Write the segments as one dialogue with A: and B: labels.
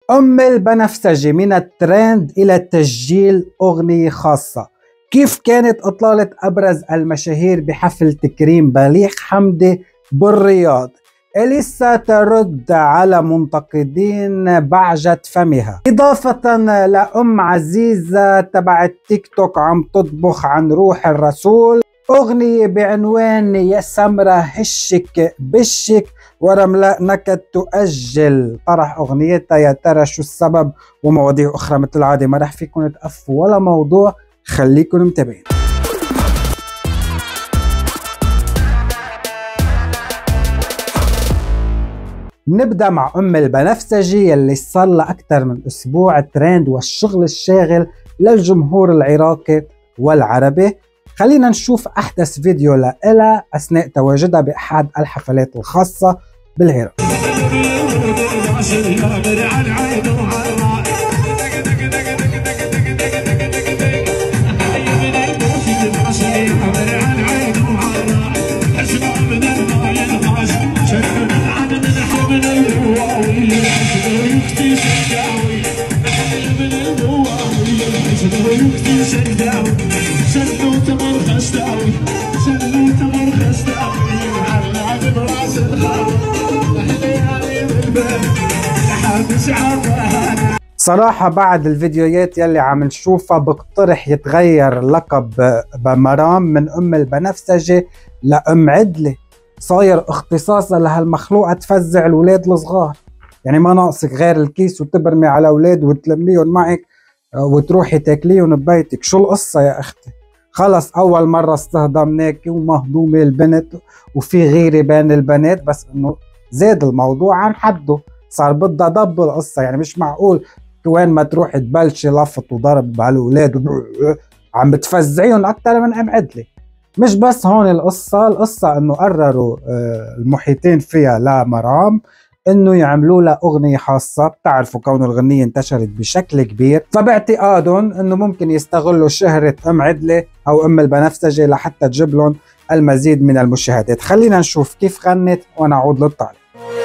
A: أم البنفسجي من الترند إلى تسجيل أغنية خاصة. كيف كانت إطلالة أبرز المشاهير بحفل تكريم بليغ حمدي بالرياض؟ إليسا ترد على منتقدين بعجة فمها، إضافة لأم عزيزة تبع التيك توك عم تطبخ عن روح الرسول، أغنية بعنوان يا سمرة هشك بشك، ورملاء نكد تؤجل طرح أغنيتها. يا ترى شو السبب؟ ومواضيع أخرى مثل العادة. ما رح فيكم تقفوا ولا موضوع، خليكم متابعين. نبدأ مع أم البنفسجي اللي صار لها أكثر من أسبوع ترند والشغل الشاغل للجمهور العراقي والعربي. خلينا نشوف أحدث فيديو لها أثناء تواجدها بأحد الحفلات الخاصة بالعراق. صراحة بعد الفيديوهات يلي عم نشوفها بقترح يتغير لقب بمرام من أم البنفسجي لأم عدلي. صاير اختصاصا لهالمخلوقة تفزع الولاد الصغار، يعني ما ناقصك غير الكيس وتبرمي على اولاد وتلميهم معك وتروحي تاكليهم ببيتك. شو القصة يا اختي؟ خلص اول مرة استهضمناك ومهضومة البنت وفي غيرة بين البنات، بس انه زاد الموضوع عن حده، صار بدها ضب القصة. يعني مش معقول وين ما تروح تبلشي لفط وضرب بهالولاد عم بتفزعيهم اكثر من ام عدلي. مش بس هون القصة انه قرروا المحيطين فيها لمرام انه يعملوا لها اغنية خاصة. بتعرفوا كون الغنية انتشرت بشكل كبير، فباعتقادهم انه ممكن يستغلوا شهرة ام عدلي او ام البنفسجي لحتى تجيب لهم المزيد من المشاهدات. خلينا نشوف كيف غنت ونعود للطالب.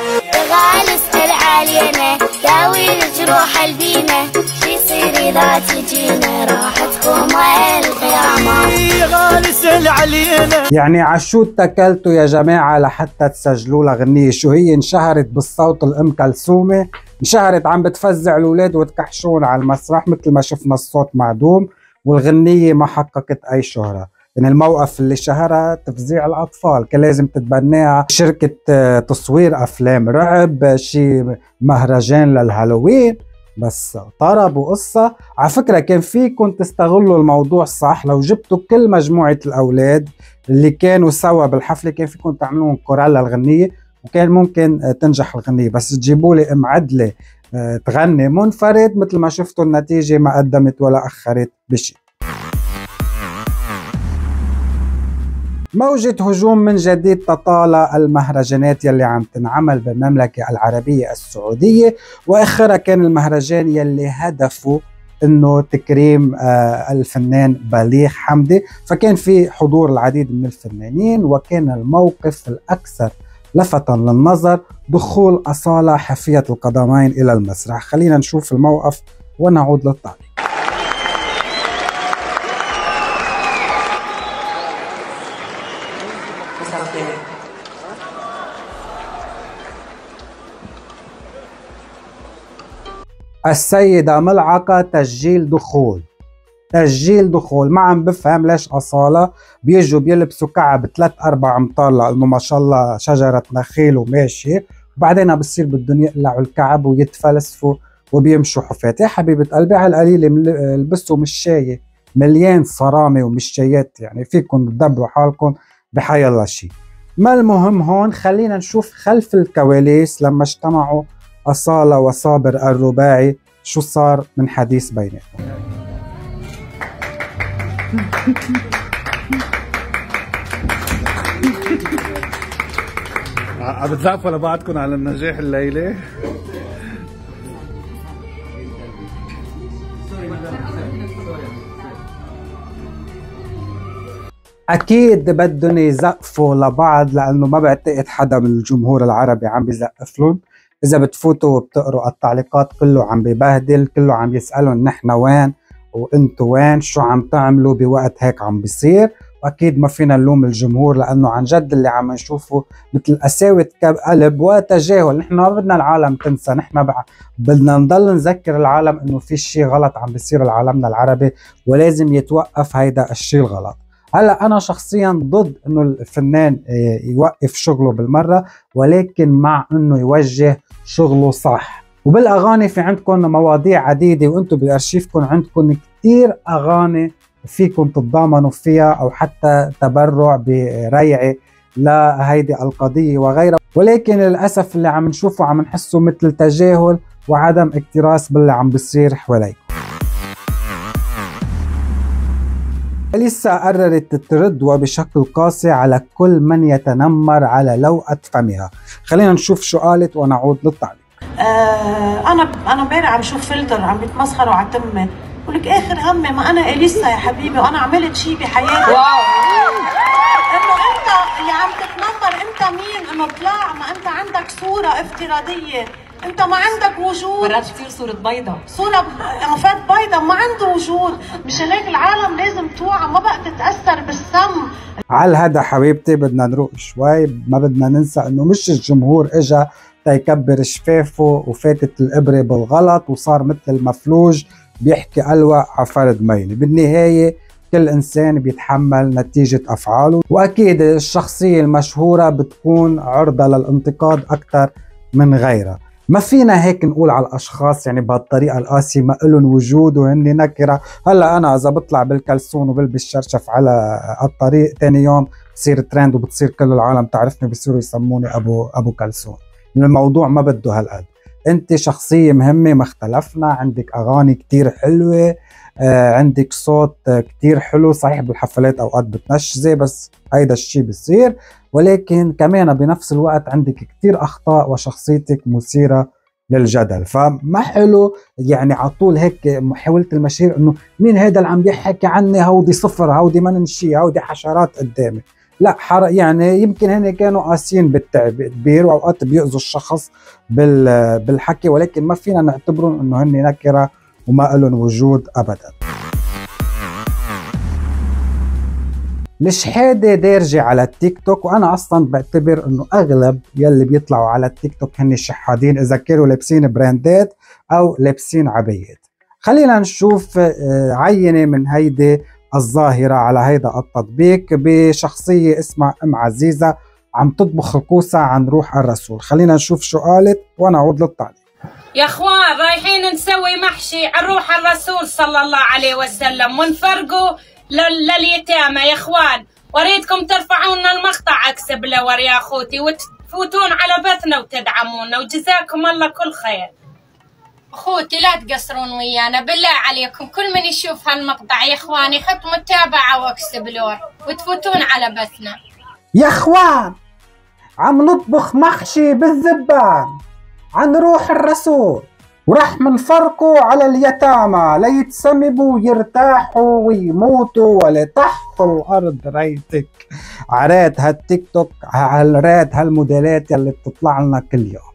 B: علينا داوي الجروح البينا شي يصير اذا تجينا راح تقوم القيامة. غالس علينا
A: يعني عشو اتكلتوا يا جماعة لحتى تسجلوا لها غنية؟ شو هي انشهرت بالصوت الام كلثومة؟ انشهرت عم بتفزع الاولاد وتكحشون على المسرح مثل ما شفنا الصوت معدوم، والغنية ما حققت اي شهرة. يعني الموقف اللي شهرها تفزيع الأطفال، كان لازم تتبناها شركة تصوير أفلام رعب، شي مهرجان للهالوين، بس طرب وقصة. على فكرة كان فيكم تستغلوا الموضوع صح، لو جبتوا كل مجموعة الأولاد اللي كانوا سوا بالحفلة كان فيكم تعملون كورال للغنية وكان ممكن تنجح الغنية. بس تجيبوا لي أم عدلي تغني منفرد، مثل ما شفتوا النتيجة ما قدمت ولا أخرت بشي. موجة هجوم من جديد تطالع المهرجانات يلي عم تنعمل بالمملكة العربية السعودية، واخرها كان المهرجان يلي هدفه انه تكريم الفنان بليغ حمدي. فكان في حضور العديد من الفنانين، وكان الموقف الاكثر لفتا للنظر دخول أصالة حافية القدمين الى المسرح. خلينا نشوف الموقف ونعود للتعليق. السيدة ملعقة تسجيل دخول. ما عم بفهم ليش أصالة بيجوا بيلبسوا كعب 3-4 أمتار لأنه ما شاء الله شجرة نخيل وماشي، وبعدين بصير بدهم يقلعوا الكعب ويتفلسفوا وبيمشوا حفاة. يا حبيبة قلبي على القليلة البسوا مشاية، مليان صرامة ومشايات، يعني فيكم تدبروا حالكم بحي الله شيء. ما المهم هون، خلينا نشوف خلف الكواليس لما اجتمعوا أصالة وصابر الرباعي شو صار من حديث بيناتهم.
C: عم بتزقفوا لبعضكم على النجاح الليلة؟
A: اكيد بدهم يزقفوا لبعض، لانه ما بعتقد حدا من الجمهور العربي عم بيزقف لهم. اذا بتفوتوا وبتقروا التعليقات كله عم ببهدل، كله عم يسألون نحن وين وانتوا وين، شو عم تعملوا بوقت هيك عم بيصير. واكيد ما فينا نلوم الجمهور، لانه عن جد اللي عم نشوفه مثل قساوة قلب وتجاهل. نحن ما بدنا العالم تنسى، نحن بدنا نضل نذكر العالم انه في شيء غلط عم بيصير بعالمنا العربي ولازم يتوقف هيدا الشيء الغلط. هلا انا شخصيا ضد انه الفنان يوقف شغله بالمره، ولكن مع انه يوجه شغله صح. وبالاغاني في عندكم مواضيع عديده، وانتم بارشيفكم عندكم كثير اغاني فيكم تتضامنوا فيها او حتى تبرع بريعه لهيدي القضيه وغيرها، ولكن للاسف اللي عم نشوفه عم نحسه مثل تجاهل وعدم اكتراث باللي عم بيصير حواليكم. أليسا قررت ترد وبشكل قاسي على كل من يتنمر على لوءة فمها. خلينا نشوف شو قالت ونعود للتعليق.
D: انا امبارح عم شوف فلتر عم بيتمسخروا على تمي، بقول لك اخر همي ما انا اليسا يا حبيبي، وانا عملت شيء بحياتي. واو انه انت اللي عم تتنمر انت مين؟ انه طلع ما انت عندك صوره افتراضيه، انت ما عندك وجود.
E: مرات كثير صورة بيضة،
D: صورة عفات بيضة ما عنده وجود. مشان هيك العالم لازم توعى، ما بقى تتأثر بالسم.
A: على هذا حبيبتي بدنا نروق شوي، ما بدنا ننسى انه مش الجمهور اجا تيكبر شفافه وفاتت الابرة بالغلط وصار مثل المفلوج بيحكي ألوى على فرد ميلي. بالنهاية كل إنسان بيتحمل نتيجة أفعاله، وأكيد الشخصية المشهورة بتكون عرضة للانتقاد أكثر من غيرها. ما فينا هيك نقول على الأشخاص يعني بهالطريقة القاسية ما إلهم وجود وهن نكرة. هلا أنا إذا بطلع بالكلسون وبلبس شرشف على الطريق ثاني يوم بصير ترند وبتصير كل العالم تعرفني، بصيروا يسموني أبو كلسون. الموضوع ما بده هالقد. انت شخصية مهمة، ما اختلفنا، عندك اغاني كتير حلوة، عندك صوت كتير حلو، صحيح بالحفلات اوقات بتنشزي بس هيدا الشيء بيصير، ولكن كمان بنفس الوقت عندك كتير اخطاء وشخصيتك مثيرة للجدل. فما حلو يعني على طول هيك محاولة المشاهير انه مين هيدا اللي عم يحكي عني، هودي صفر، هودي من شيء، هودي حشرات قدامي. لا يعني يمكن هن كانوا قاسيين بالتعبير واوقات بيأذوا الشخص بالحكي، ولكن ما فينا نعتبرهم انه هن نكره وما لهم وجود ابدا. الشحاده دارجه على التيك توك، وانا اصلا بعتبر انه اغلب يلي بيطلعوا على التيك توك هن شحادين، اذا كانوا لابسين براندات او لابسين عبايات. خلينا نشوف عينه من هيدي الظاهرة على هيدا التطبيق بشخصية اسمها ام عزيزة عم تطبخ الكوسة عن روح الرسول. خلينا نشوف شو قالت ونعود للتعليق.
F: يا اخوان رايحين نسوي محشي عن روح الرسول صلى الله عليه وسلم ونفرقوا لليتامى يا اخوان، واريدكم ترفعون المقطع عكس بلور يا اخوتي وتفوتون على بثنا وتدعمونا، وجزاكم الله كل خير. اخوتي لا تقصرون ويانا بالله عليكم، كل من يشوف هالمقطع يا اخواني خط متابعة واكسبلور وتفوتون على بثنا.
A: يا اخوان عم نطبخ محشي بالذبان عن روح الرسول، ورح منفرقوا على اليتامى ليتسمموا ويرتاحوا ويموتوا ولتحت الارض ريتك. عرات هالتيك توك، عرات هالموديلات يلي بتطلع لنا كل يوم.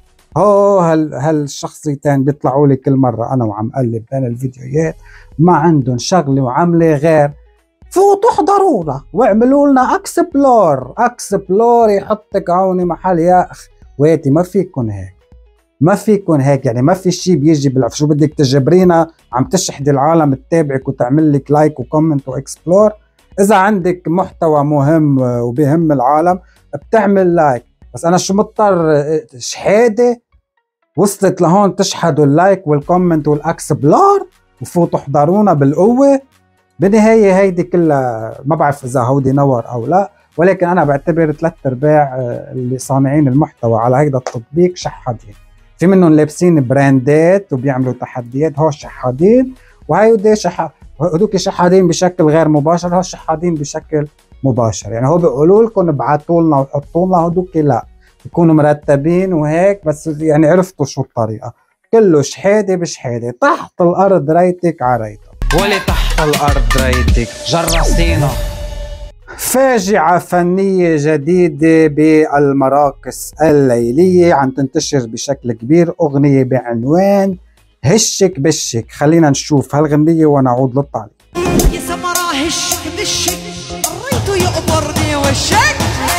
A: هالشخصيتين بيطلعوا لي كل مرة أنا وعم قلب بين الفيديوهات، ما عندهم شغلة وعملة غير فوتوا احضرونا واعملوا لنا اكسبلور يحطك عوني محل يا أخ ويتي. ما فيكن هيك يعني ما في شيء بيجي بالعكس. شو بدك تجبرينا عم تشحدي العالم تتابعك وتعمل لك لايك وكومنت واكسبلور؟ إذا عندك محتوى مهم وبيهم العالم بتعمل لايك، بس انا شو مضطر شحاده وصلت لهون تشحدوا اللايك والكومنت والاكسبلور وفوتوا احضرونا بالقوه؟ بالنهايه هيدي كلها ما بعرف اذا هودي نور او لا، ولكن انا بعتبر 3/4 اللي صانعين المحتوى على هيدا التطبيق شحادين. في منهم لابسين براندات وبيعملوا تحديات، هو شحادين، وهودوك شحادين بشكل غير مباشر، هو شحادين بشكل مباشر. يعني هو بيقولوا لكم ابعتوا لنا وحطوا لنا، هدوك لا يكونوا مرتبين وهيك، بس يعني عرفتوا شو الطريقه، كله شحاده بشحاده. تحت الارض ريتك عريتك، ولي تحت الارض ريتك جرسينا. فاجعة فنية جديدة بالمراقص الليلية عم تنتشر بشكل كبير، أغنية بعنوان هشك بشك. خلينا نشوف هالغنية ونعود للتعليق.
E: يا سمرة هشك بشك ريته يقبرني وشك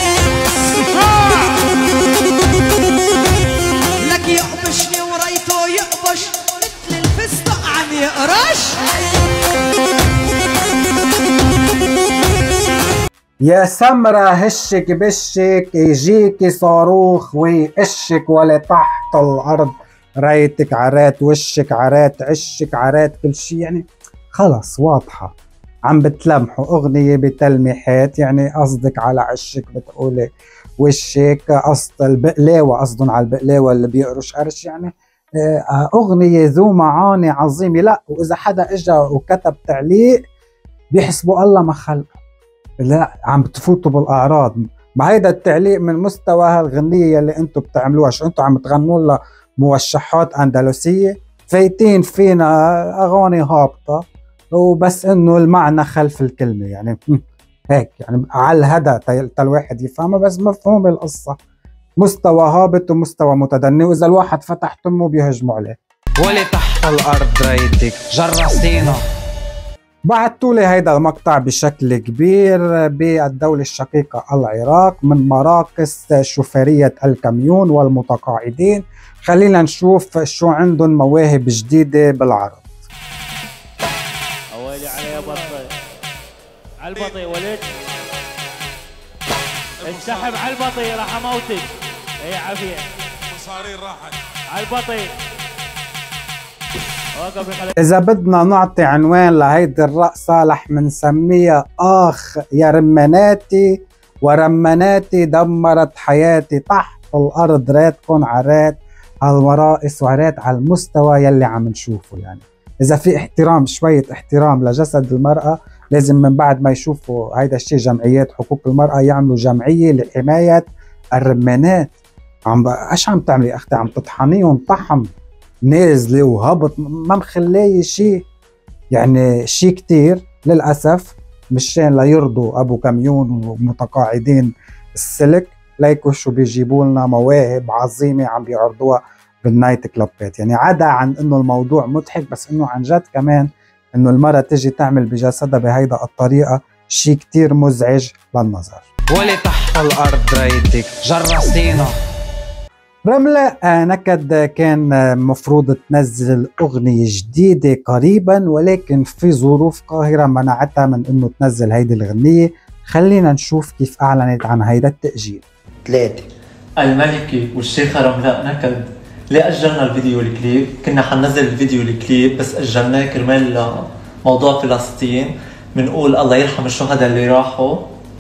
E: لك يقبشني وريته يقبش مثل الفستق عم يقرش.
A: يا سمرة هشك بشك يجيكي صاروخ ويقشك ولا تحت الأرض ريتك عرات وشك عرات عشك عرات كل شي، يعني خلص واضحة عم بتلمحوا أغنية بتلميحات، يعني قصدك على عشك بتقولي وشك، قصد البقلاوة قصدهم على البقلاوة اللي بيقرش قرش، يعني أغنية ذو معاني عظيمة. لا وإذا حدا إجا وكتب تعليق بيحسبوا الله ما خلق، لا عم بتفوتوا بالأعراض. ما هيدا التعليق من مستوى هالغنية اللي انتم بتعملوها، شو انتم عم تغنوا لها موشحات أندلسية؟ فايتين فينا أغاني هابطة وبس انه المعنى خلف الكلمة، يعني هيك يعني على الهدى الواحد يفهمها بس مفهوم القصة. مستوى هابط ومستوى متدني، وإذا الواحد فتح تمه بيهجموا عليه.
G: ولي تحت الأرض ريتك جرستينا.
A: بعتوا لي هيدا المقطع بشكل كبير بالدولة الشقيقة العراق من مراقص شوفيرية الكاميون والمتقاعدين. خلينا نشوف شو عندهم مواهب جديدة بالعرض.
H: أولي علي بطي على البطي ولد السحب على البطي راح اموتك. اي عافية مصارين راحت على البطي.
A: إذا بدنا نعطي عنوان لهيدي الرقصة رح منسميها آخ يا رماناتي ورماناتي دمرت حياتي. تحت الأرض راتكن عرات هالمراقص وعرات على المستوى يلي عم نشوفه. يعني إذا في احترام شوية احترام لجسد المرأة لازم من بعد ما يشوفوا هيدا الشيء جمعيات حقوق المرأة يعملوا جمعية لحماية الرمانات. ايش عم تعملي أختي؟ عم تطحنيهم طحن نازله وهبط ما مخليه شيء، يعني شيء كتير للأسف مشان ليرضوا أبو كاميون ومتقاعدين السلك ليكوا شو بيجيبوا لنا مواهب عظيمة عم بيعرضوها بالنايت كلوبات. يعني عدا عن انه الموضوع مضحك بس انه عن جد كمان انه المرأة تجي تعمل بجسدها بهيدا الطريقة شيء كتير مزعج للنظر.
G: ولي تحت الأرض ريتك جرستينا.
A: رملة نكد كان مفروض تنزل أغنية جديدة قريبا، ولكن في ظروف قاهرة منعتها من انه تنزل هيدي الغنية. خلينا نشوف كيف اعلنت عن هيدا التأجيل.
I: 3 الملكة والشيخة رملاء نكد. ليه أجلنا الفيديو الكليب؟ كنا حننزل الفيديو الكليب بس أجلناه كرمال موضوع فلسطين. بنقول الله يرحم الشهداء اللي راحوا.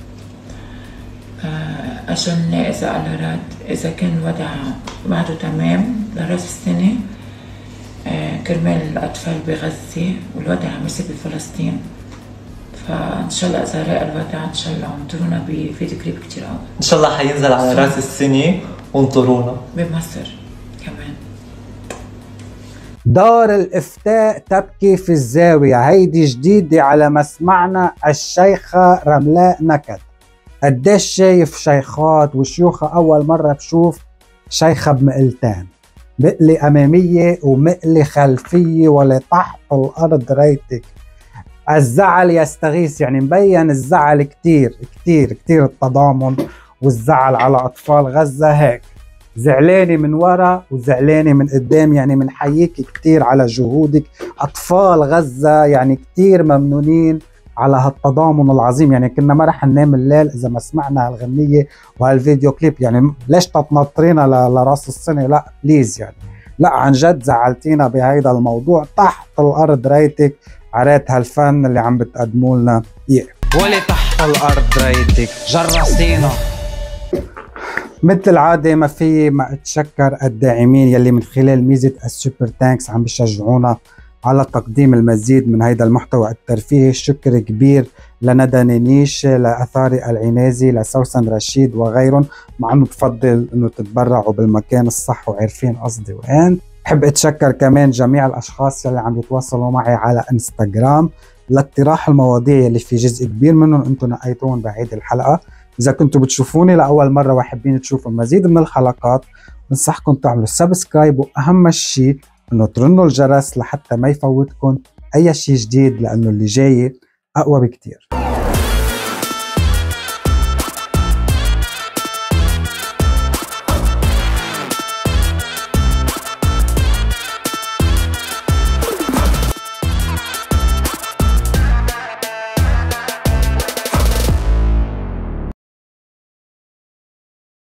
J: أجلنا إذا الله راد، إذا كان الوضع بعده تمام لرأس السنة كرمال الأطفال بغزة والوضع عم يصير بفلسطين. فإن شاء الله إذا راق الوضع إن شاء الله انطرونا بفيديو كليب كتير قوي.
I: إن شاء الله حينزل على رأس السنة وانطرونا
J: بمصر كمان.
A: دار الإفتاء تبكي في الزاوية، هيدي جديدة على مسمعنا الشيخة رملاء نكد. قديش شايف شيخات وشيوخة أول مرة بشوف شيخة بمقلتين، مقلة أمامية ومقلة خلفية ولا تحت الأرض ريتك. الزعل يستغيث، يعني مبين الزعل كتير كتير كتير التضامن والزعل على أطفال غزة. هيك زعلانة من ورا وزعلانة من قدام، يعني منحييك كتير على جهودك. أطفال غزة يعني كتير ممنونين على هالتضامن العظيم. يعني كنا ما رح ننام الليل إذا ما سمعنا هالغنية وهالفيديو كليب. يعني ليش تتنطرينا لراس السنة؟ لا بليز، يعني لا عن جد زعلتينا بهيدا الموضوع. تحت الأرض ريتك عرات هالفن اللي عم بتقدموا لنا إياه.
G: ولي تحت الأرض ريتك جرستينا.
A: مثل العادة ما في ما اتشكر الداعمين يلي من خلال ميزة السوبر تانكس عم بيشجعونا على تقديم المزيد من هيدا المحتوى الترفيهي. شكر كبير لندى نينيش، لأثاري العنازي، لسوسن رشيد وغيرهم. مع انه بفضل انه تتبرعوا بالمكان الصح وعارفين قصدي وين. بحب اتشكر كمان جميع الاشخاص يلي عم يتواصلوا معي على انستغرام لاقتراح المواضيع اللي في جزء كبير منهم انتم نقيتوهم بعيد الحلقة. إذا كنتوا بتشوفوني لأول مرة وحابين تشوفوا مزيد من الحلقات، بنصحكم تعملوا سبسكرايب، وأهم شيء إنه ترنوا الجرس لحتى ما يفوتكم أي شيء جديد، لأنه اللي جاي أقوى بكتير.